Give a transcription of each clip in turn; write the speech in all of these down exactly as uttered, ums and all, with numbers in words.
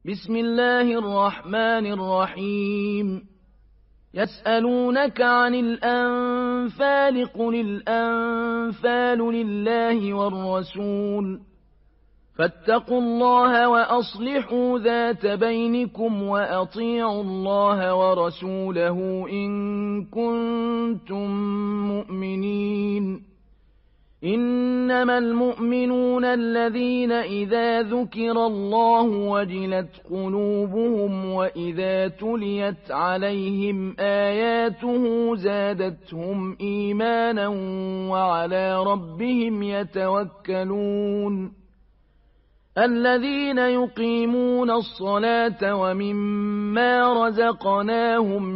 بسم الله الرحمن الرحيم يسألونك عن الأنفال قل الأنفال لله والرسول فاتقوا الله وأصلحوا ذات بينكم وأطيعوا الله ورسوله إن كنتم مؤمنين إنما المؤمنون الذين إذا ذكر الله وجلت قلوبهم وإذا تليت عليهم آياته زادتهم إيمانا وعلى ربهم يتوكلون الذين يقيمون الصلاة ومما رزقناهم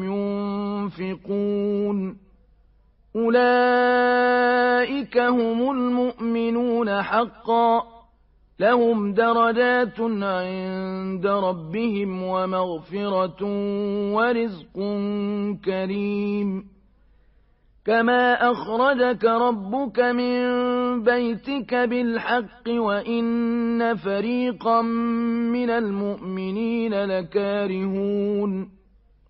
ينفقون أولئك هم المؤمنون حقا لهم درجات عند ربهم ومغفرة ورزق كريم كما أخرجك ربك من بيتك بالحق وإن فريقا من المؤمنين لكارهون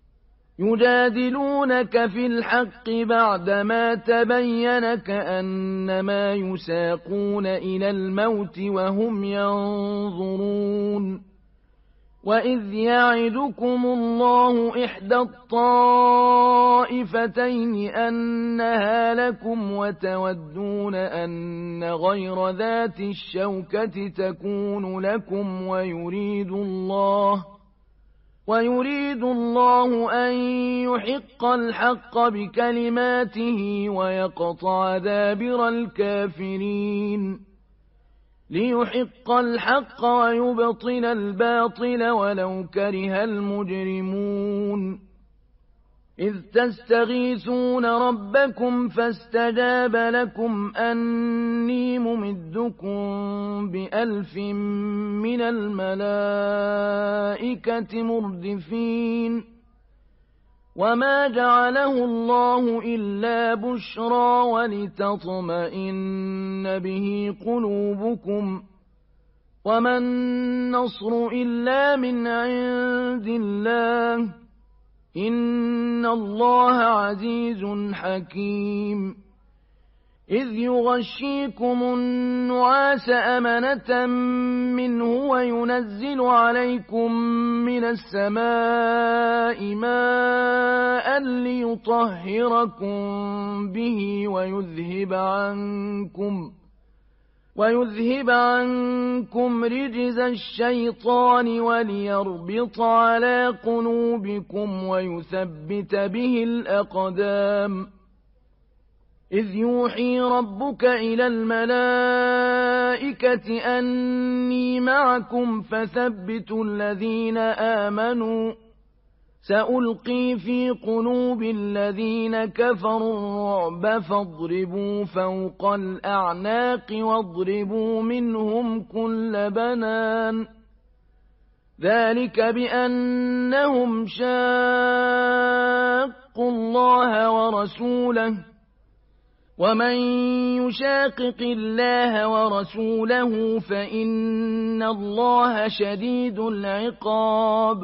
يجادلونك في الحق بعدما تبين كأنما يساقون إلى الموت وهم ينظرون وإذ يعدكم الله إحدى الطائفتين أنها لكم وتودون أن غير ذات الشوكة تكون لكم ويريد الله ويريد الله أن يحق الحق بكلماته ويقطع دابر الكافرين ليحق الحق ويبطل الباطل ولو كره المجرمون إذ تستغيثون ربكم فاستجاب لكم أني ممدكم بألف من الملائكة مردفين وما جعله الله إلا بشرى ولتطمئن به قلوبكم وما النصر إلا من عند الله إن الله عزيز حكيم إذ يغشيكم النعاس أمنة منه وينزل عليكم من السماء ماء ليطهركم به ويذهب عنكم ويذهب عنكم رجز الشيطان وليربط على قلوبكم ويثبت به الأقدام إذ يوحي ربك إلى الملائكة أني معكم فثبتوا الذين آمنوا سألقي في قلوب الذين كفروا الرعب فاضربوا فوق الأعناق واضربوا منهم كل بنان ذلك بأنهم شاقوا الله ورسوله ومن يشاقق الله ورسوله فإن الله شديد العقاب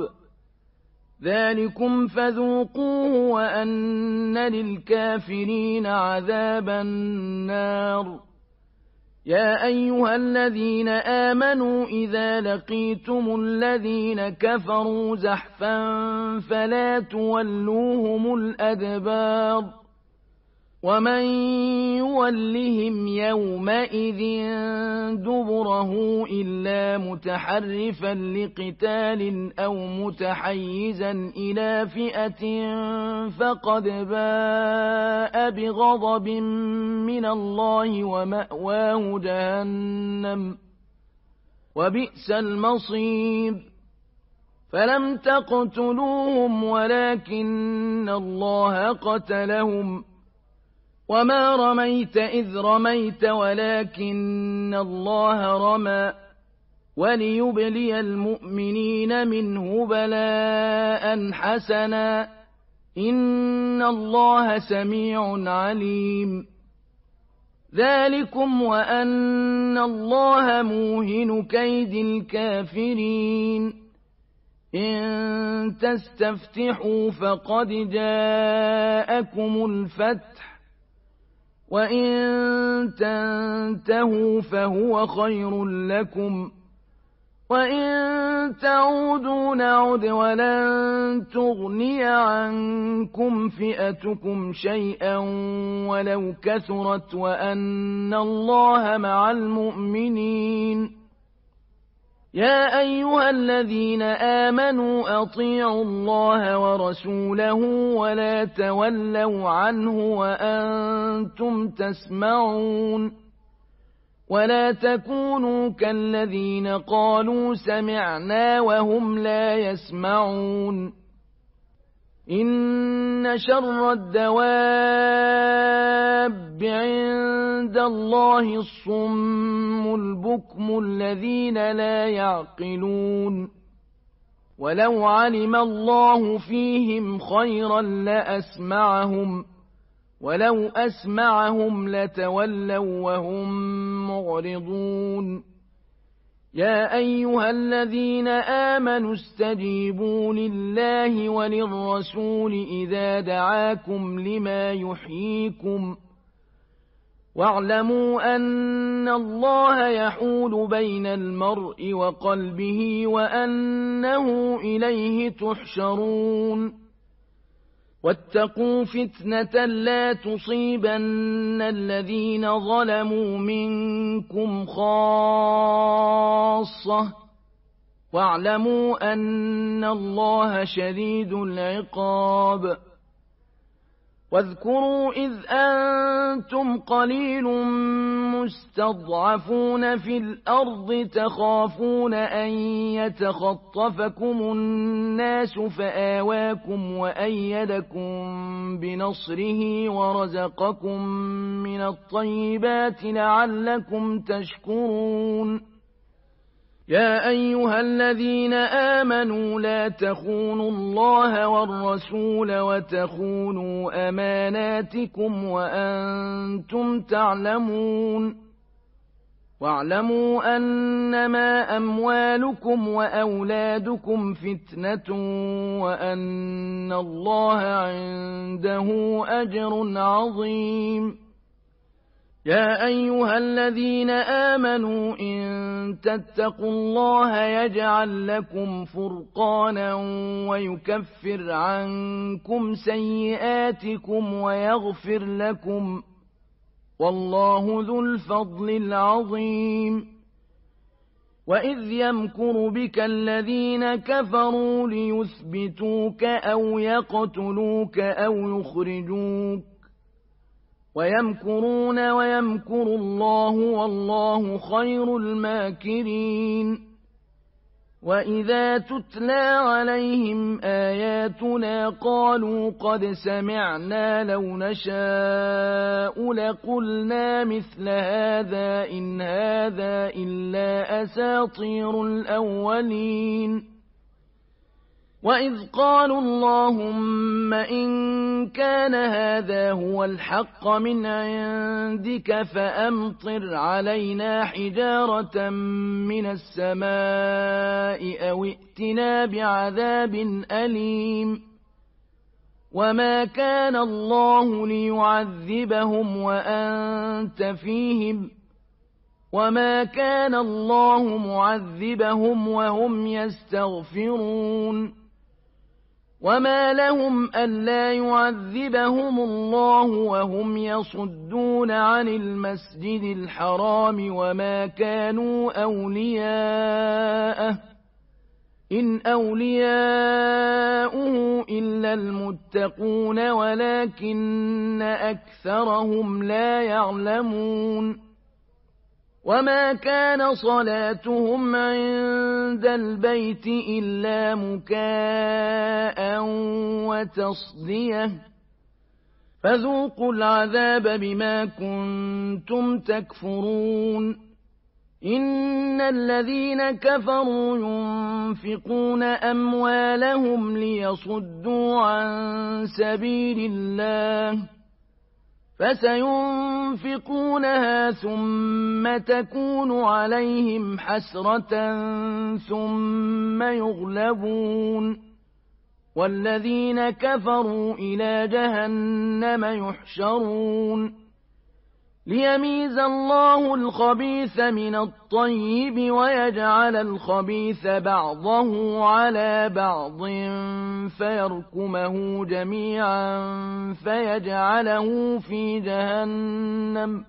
ذلكم فذوقوه وأن للكافرين عذاب النار يا أيها الذين آمنوا إذا لقيتم الذين كفروا زحفا فلا تولوهم الأدبار ومن يولهم يومئذ دبره إلا متحرفا لقتال أو متحيزا إلى فئة فقد باء بغضب من الله ومأواه جهنم وبئس المصير فلم تقتلوهم ولكن الله قتلهم وما رميت إذ رميت ولكن الله رمى وليبلي المؤمنين منه بلاء حسنا إن الله سميع عليم ذلكم وأن الله موهن كيد الكافرين إن تستفتحوا فقد جاءكم الفتح وإن تنتهوا فهو خير لكم وإن تعودوا نعد ولن تغني عنكم فئتكم شيئا ولو كثرت وأن الله مع المؤمنين يا أيها الذين آمنوا أطيعوا الله ورسوله ولا تولوا عنه وأنتم تسمعون ولا تكونوا كالذين قالوا سمعنا وهم لا يسمعون إن شر الدواب عند الله الصم البكم الذين لا يعقلون ولو علم الله فيهم خيرا لأسمعهم ولو أسمعهم لتولوا وهم معرضون يا أيها الذين آمنوا استجيبوا لله وللرسول إذا دعاكم لما يحييكم واعلموا أن الله يحول بين المرء وقلبه وأنه إليه تحشرون واتقوا فتنة لا تصيبن الذين ظلموا منكم خاصة واعلموا أن الله شديد العقاب واذكروا إذ أنتم قليل مستضعفون في الأرض تخافون أن يتخطفكم الناس فآواكم وأيدكم بنصره ورزقكم من الطيبات لعلكم تشكرون يا أيها الذين آمنوا لا تخونوا الله والرسول وتخونوا أماناتكم وأنتم تعلمون واعلموا أنما أموالكم وأولادكم فتنة وأن الله عنده أجر عظيم يا أيها الذين آمنوا إن تتقوا الله يجعل لكم فرقانا ويكفر عنكم سيئاتكم ويغفر لكم والله ذو الفضل العظيم وإذ يمكر بك الذين كفروا ليثبتوك أو يقتلوك أو يخرجوك ويمكرون ويمكر الله والله خير الماكرين وإذا تتلى عليهم آياتنا قالوا قد سمعنا لو نشاء لقلنا مثل هذا إن هذا إلا أساطير الأولين وإذ قالوا اللهم إن كان هذا هو الحق من عندك فأمطر علينا حجارة من السماء أو ائتنا بعذاب أليم وما كان الله ليعذبهم وأنت فيهم وما كان الله معذبهم وهم يستغفرون وما لهم ألا يعذبهم الله وهم يصدون عن المسجد الحرام وما كانوا أولياءه إن أولياؤه إلا المتقون ولكن أكثرهم لا يعلمون وما كان صلاتهم عند البيت إلا مكاء وتصدية فذوقوا العذاب بما كنتم تكفرون إن الذين كفروا ينفقون أموالهم ليصدوا عن سبيل الله فسينفقونها ثم تكون عليهم حسرة ثم يغلبون والذين كفروا إلى جهنم يحشرون ليميز الله الخبيث من الطيب ويجعل الخبيث بعضه على بعض فيركمه جميعا فيجعله في جهنم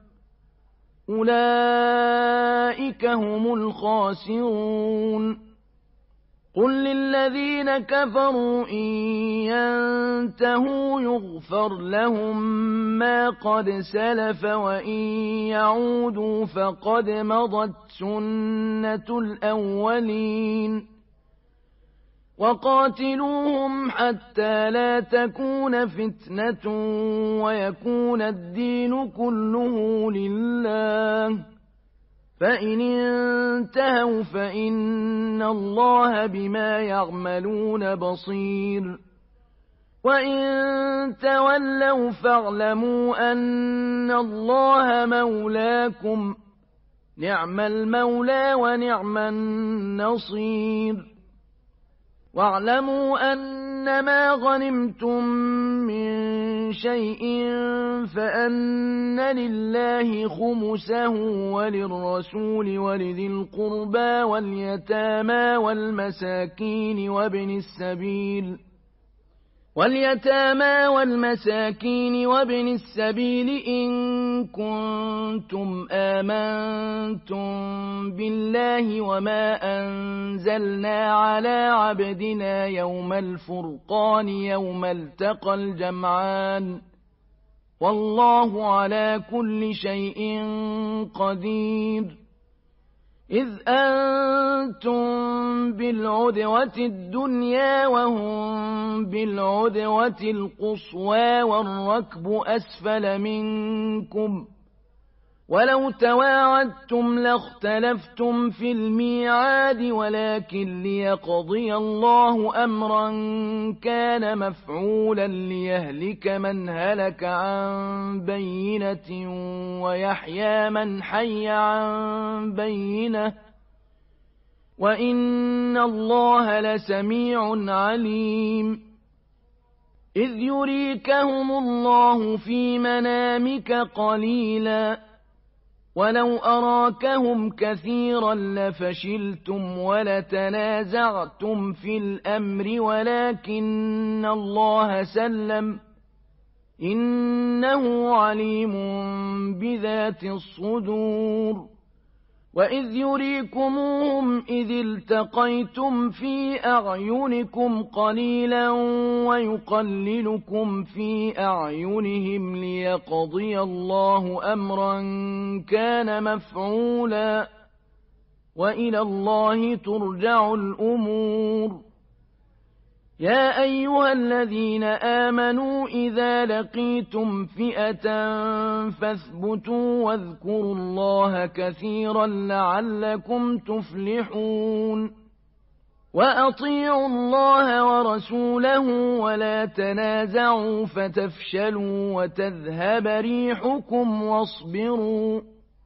أولئك هم الخاسرون قل للذين كفروا إن ينتهوا يغفر لهم ما قد سلف وإن يعودوا فقد مضت سنة الأولين وقاتلوهم حتى لا تكون فتنة ويكون الدين كله لله فإن انتهوا فإن الله بما يعملون بصير وإن تولوا فاعلموا أن الله مولاكم نعم المولى ونعم النصير واعلموا أنما غنمتم من شيء فأن لله خمسه وللرسول ولذي القربى واليتامى والمساكين وابن السبيل واليتامى والمساكين وابن السبيل إن كنتم آمنتم بالله وما أنزلنا على عبدنا يوم الفرقان يوم التقى الجمعان والله على كل شيء قدير إذ أنتم بالعدوة الدنيا وهم بالعدوة القصوى والركب أسفل منكم ولو تواعدتم لاختلفتم في الميعاد ولكن ليقضي الله أمرا كان مفعولا ليهلك من هلك عن بينة ويحيى من حي عن بينة وإن الله لسميع عليم إذ يريكهم الله في منامك قليلا ولو أراكهم كثيرا لفشلتم ولتنازعتم في الأمر ولكن الله سلم إنه عليم بذات الصدور وإذ يريكموهم إذ التقيتم في أعينكم قليلا ويقللكم في أعينهم ليقضي الله أمرا كان مفعولا وإلى الله ترجع الأمور يا أيها الذين آمنوا إذا لقيتم فئة فاثبتوا واذكروا الله كثيرا لعلكم تفلحون وأطيعوا الله ورسوله ولا تنازعوا فتفشلوا وتذهب ريحكم واصبروا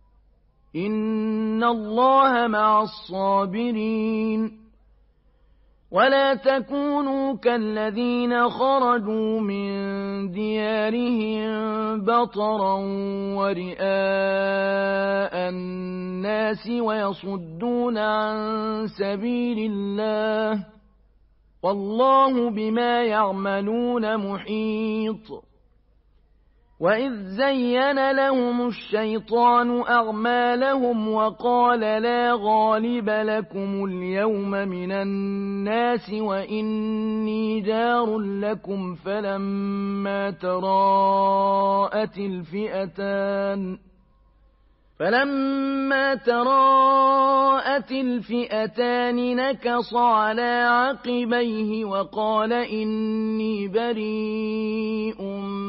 إن الله مع الصابرين ولا تكونوا كالذين خرجوا من ديارهم بطرا ورئاء الناس ويصدون عن سبيل الله والله بما يعملون محيط وإذ زين لهم الشيطان أعمالهم وقال لا غالب لكم اليوم من الناس وإني جار لكم فلما تراءت الفئتان فلما تراءت الفئتان نكص على عقبيه وقال إني بريء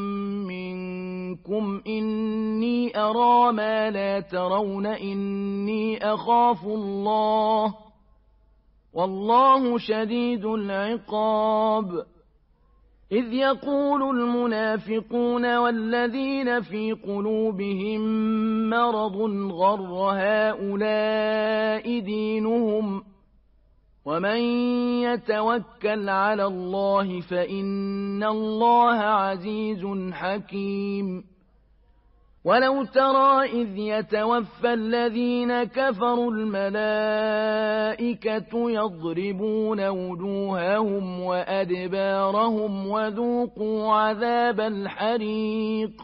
منكم إني أرى ما لا ترون إني أخاف الله والله شديد العقاب إذ يقول المنافقون والذين في قلوبهم مرض غر هؤلاء دينهم ومن يتوكل على الله فإن الله عزيز حكيم ولو ترى إذ يتوفى الذين كفروا الملائكة يضربون وجوههم وأدبارهم وذوقوا عذاب الحريق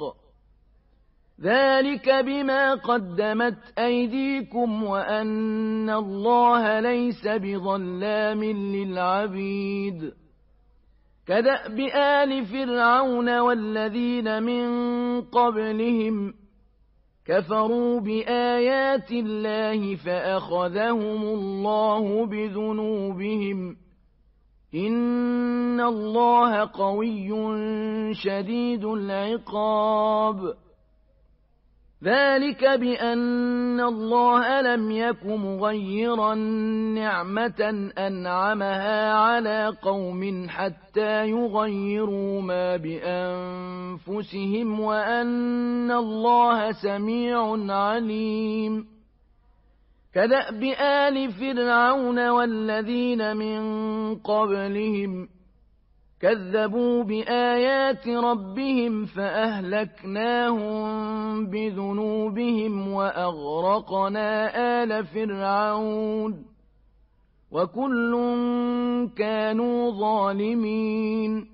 ذلك بما قدمت أيديكم وأن الله ليس بظلام للعبيد كدأب آل فرعون والذين من قبلهم كفروا بآيات الله فأخذهم الله بذنوبهم إن الله قوي شديد العقاب ذلك بأن الله لم يك مغيرا نعمة أنعمها على قوم حتى يغيروا ما بأنفسهم وأن الله سميع عليم كدأب آل فرعون والذين من قبلهم كذبوا بآيات ربهم فأهلكناهم بذنوبهم وأغرقنا آل فرعون وكل كانوا ظالمين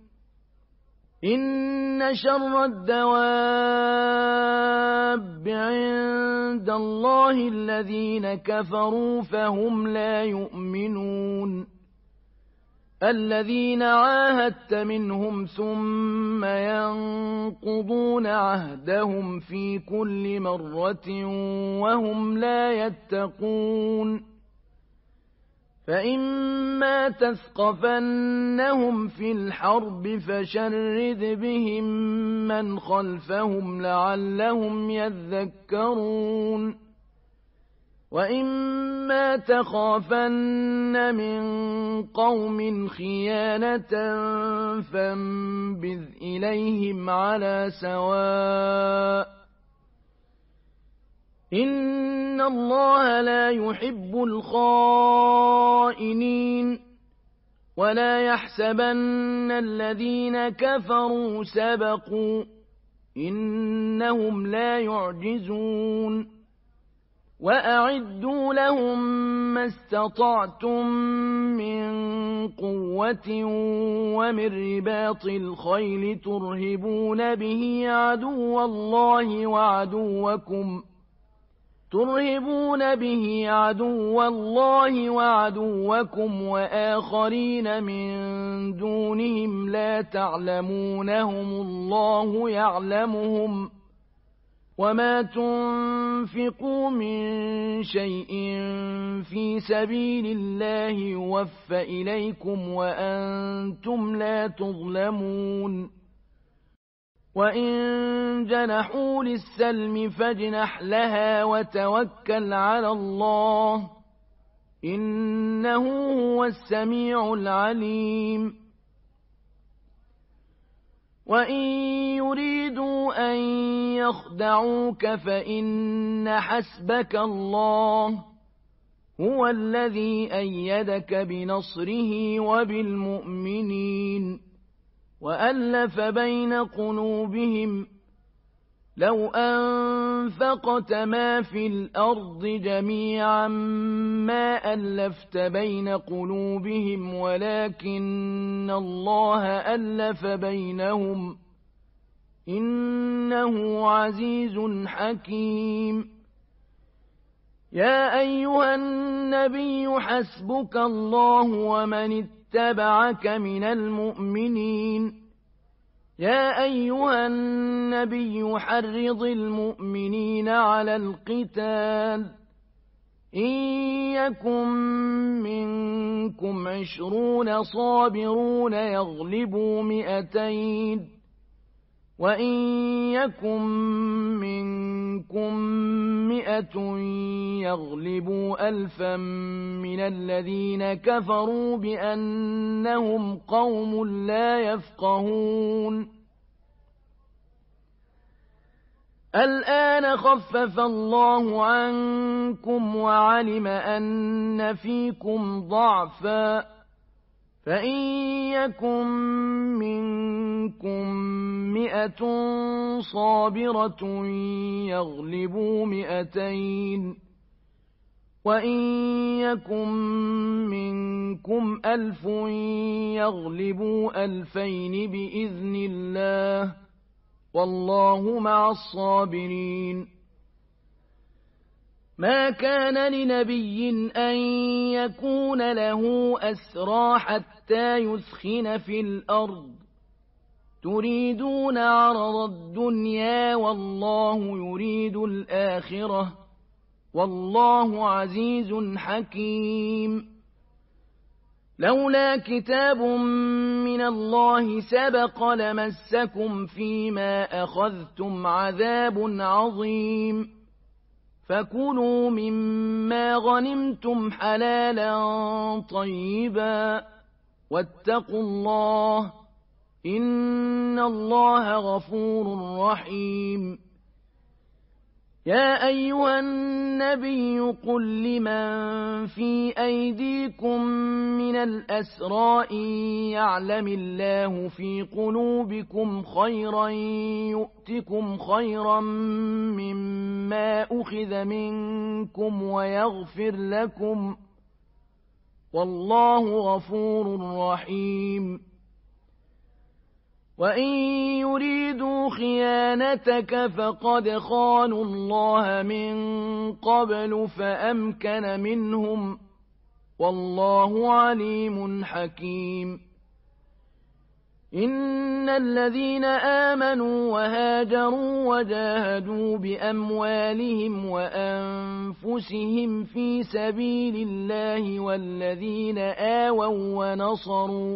إن شر الدواب عند الله الذين كفروا فهم لا يؤمنون الذين عاهدت منهم ثم ينقضون عهدهم في كل مرة وهم لا يتقون فإما تثقفنهم في الحرب فشرد بهم من خلفهم لعلهم يذكرون وإما تخافن من قوم خيانة فانبذ إليهم على سواء إن الله لا يحب الخائنين ولا يحسبن الذين كفروا سبقوا إنهم لا يعجزون وأعدوا لهم ما استطعتم من قوة ومن رباط الخيل ترهبون به عدو الله وعدوكم ترهبون به عدو الله وعدوكم وآخرين من دونهم لا تعلمونهم الله يعلمهم وما تنفقوا من شيء في سبيل الله يوفى إليكم وأنتم لا تظلمون وإن جنحوا للسلم فاجنح لها وتوكل على الله إنه هو السميع العليم وإن يريدوا أن يخدعوك فإن حسبك الله هو الذي أيدك بنصره وبالمؤمنين وألف بين قلوبهم لو أنفقت ما في الأرض جميعا ما ألفت بين قلوبهم ولكن الله ألف بينهم إنه عزيز حكيم يا أيها النبي حسبك الله ومن اتبعك من المؤمنين يا أيها النبي حرض المؤمنين على القتال إن يكن منكم عشرون صابرون يغلبوا مئتين وإن يكن منكم مئة يغلبوا ألفا من الذين كفروا بأنهم قوم لا يفقهون الآن خفف الله عنكم وعلم أن فيكم ضعفا فإن يكن منكم مئة صابرة يغلبوا مئتين وإن يكن منكم ألف يغلبوا ألفين بإذن الله والله مع الصابرين ما كان لنبي أن يكون له أسرى حتى يثخن في الأرض تريدون عرض الدنيا والله يريد الآخرة والله عزيز حكيم لولا كتاب من الله سبق لمسكم فيما أخذتم عذاب عظيم فكلوا مما غنمتم حلالا طيبا واتقوا الله إن الله غفور رحيم يا أيها النبي قل لمن في أيديكم من الأسرى إن يعلم الله في قلوبكم خيرا يؤتكم خيرا مما أخذ منكم ويغفر لكم والله غفور رحيم وإن يريدوا خيانتك فقد خانوا الله من قبل فأمكن منهم والله عليم حكيم إن الذين آمنوا وهاجروا وجاهدوا بأموالهم وأنفسهم في سبيل الله والذين آووا ونصروا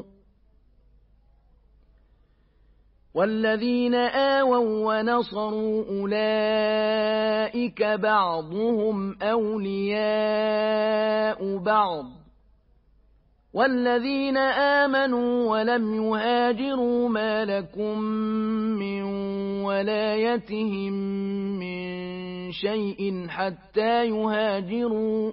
والذين آووا ونصروا أولئك بعضهم أولياء بعض والذين آمنوا ولم يهاجروا ما لكم من ولايتهم من شيء حتى يهاجروا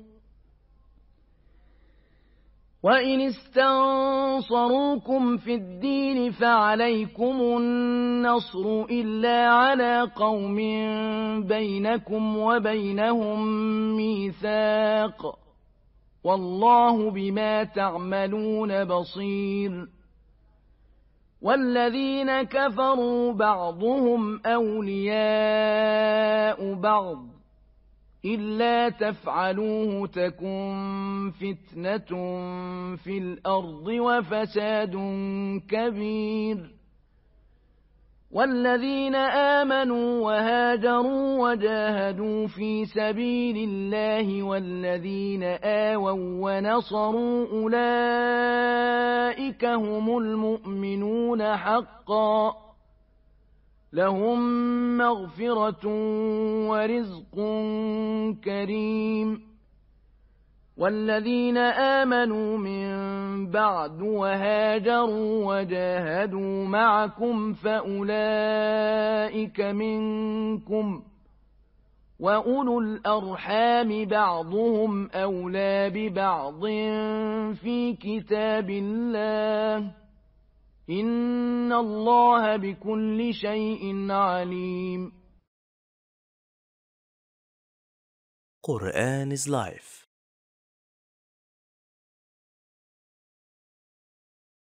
وإن استنصروكم في الدين فعليكم النصر إلا على قوم بينكم وبينهم ميثاق والله بما تعملون بصير والذين كفروا بعضهم أولياء بعض إلا تفعلوه تكن فتنة في الأرض وفساد كبير والذين آمنوا وهاجروا وجاهدوا في سبيل الله والذين آووا ونصروا أولئك هم المؤمنون حقا لهم مغفرة ورزق كريم والذين آمنوا من بعد وهاجروا وجاهدوا معكم فأولئك منكم وأولو الأرحام بعضهم أولى ببعض في كتاب الله إن الله بكل شيء عليم. Quran is life.